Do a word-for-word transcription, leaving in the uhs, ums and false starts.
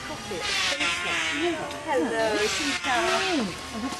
coffee at the police station. Hello, xin chào.